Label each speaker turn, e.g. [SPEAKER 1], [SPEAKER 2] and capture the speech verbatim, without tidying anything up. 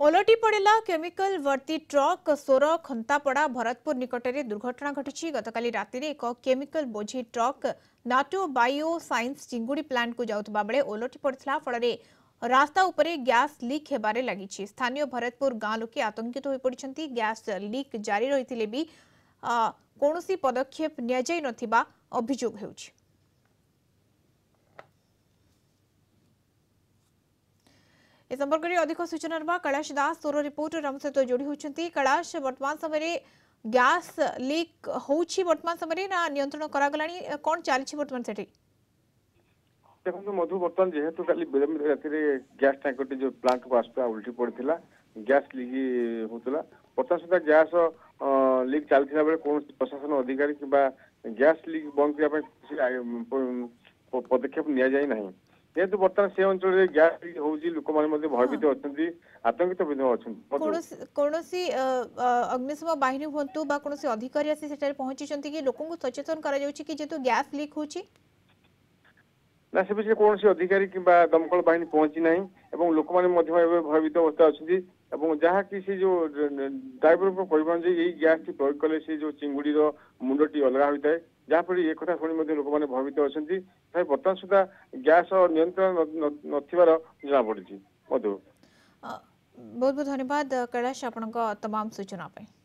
[SPEAKER 1] ओलटी पड़ा chemical वर्ती truck सोर खंतापड़ा भरतपुर निकटने दुर्घटना घटी। गतकाली राति एक केमिकल बोझी ट्रक नाटो बायो साइंस चिंगुड़ी प्लांट को जाउथबा बेले ओलटी पड़ा फल रास्ता उपरे गैस लीक हेबारे लगी। स्थानीय भरतपुर गाँ लोके आतंकित हो पड़ती। गैस लीक जारी रही भी कौनसी पदक्षेप नियाजाई नथिबा अभियोग हेउछि। ए संपर्क में अधिक सूचना कैलाश दास सोर रिपोर्टर आम सहित जोड़ी होती। कैलाश वर्तमान समय गैस लीक होउछि वर्तमान समय ना नियंत्रण करागलानी कौन चली वर्तमान से
[SPEAKER 2] देखो मधु बर्तमान जेहेतु कल विलंबित राति गैस टैंकर जो प्लांट को आसपा उल्टी पड़ा गैस लीक होता बर्तमान सुधा गैस लीक चलता बेले कौन प्रशासन अधिकारी कि गैस लीक बंद करने पदक्षेप नि जाए जेहेतु बर्तमान से अंचल गैस लीक होगी लोक मैंने भयभीत अच्छा आतंकित
[SPEAKER 1] कौन अग्निशम बाहिनी हूँ कौन अधिकारी आसी पहुंची कि लोक सचेतन कर गैस लीक हो
[SPEAKER 2] ना से विषय कौन अधिकारी कि दमकल बाहिनी पहुंची ना लोक मैंने भयभीत अवस्था अच्छा जहाँ कि जो ड्राइवर को कहना यही गैस टी प्रयोग कले से जो चिंगुड़ी मुंडटी अलग होता है जहाँफल एक कथा शुणी लोक मैंने भयभीत अच्छा बर्तमान सुधा गैस नियंत्रण नथिबार जना पड़ी। मधु
[SPEAKER 1] बहुत बहुत धन्यवाद कैलाश आपन तमाम सूचना।